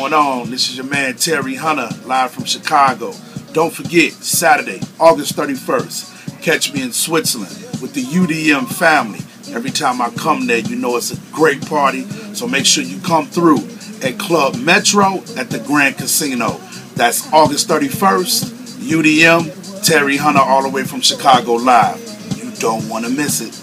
going on? This is your man Terry Hunter, live from Chicago. Don't forget, Saturday, August 31st, catch me in Switzerland with the UDM family. Every time I come there, you know it's a great party, so make sure you come through at Club Metro at the Grand Casino. That's August 31st, UDM, Terry Hunter all the way from Chicago live. You don't want to miss it.